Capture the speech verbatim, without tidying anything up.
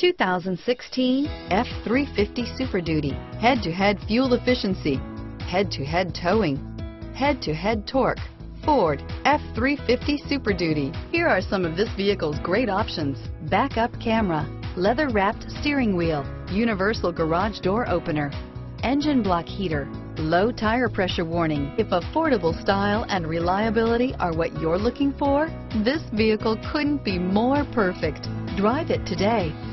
two thousand sixteen F three fifty Super Duty. Head-to-head fuel efficiency, head-to-head towing, head-to-head torque. Ford F three fifty Super Duty. Here are some of this vehicle's great options: backup camera, leather-wrapped steering wheel, universal garage door opener, engine block heater, low tire pressure warning. If affordable style and reliability are what you're looking for, this vehicle couldn't be more perfect. Drive it today.